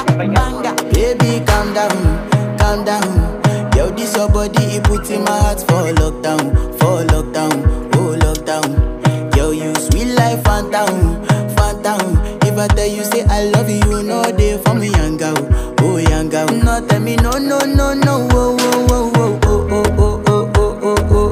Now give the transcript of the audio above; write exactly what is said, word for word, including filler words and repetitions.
banga. Baby, calm down, calm down. Yo, this your body, it puts in my heart for lockdown, for lockdown, oh lockdown. Yo, you sweet life, phantom, phantom. If I tell you say I love you, you know they for me, young girl, oh young girl. No, tell me no, no, no, no.